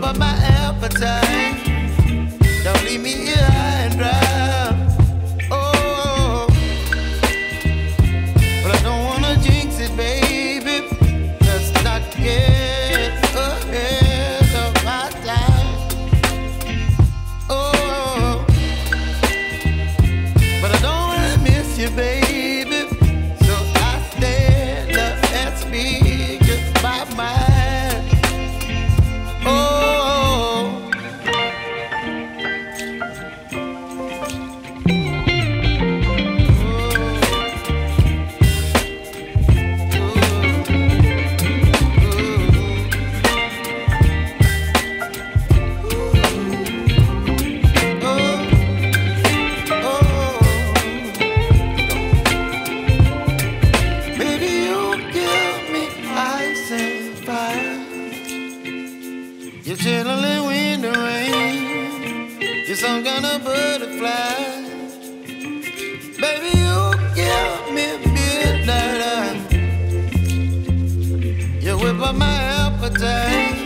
up my appetite. Don't leave me here high and dry. Oh, but I don't wanna jinx it, baby. Let's not get ahead of my time. Oh, but I don't wanna miss you, baby. So I stand up and speak just my mind. Oh. You're chilling when the rain. You're some kind of butterfly. Baby, you give me midnight. You whip up my appetite.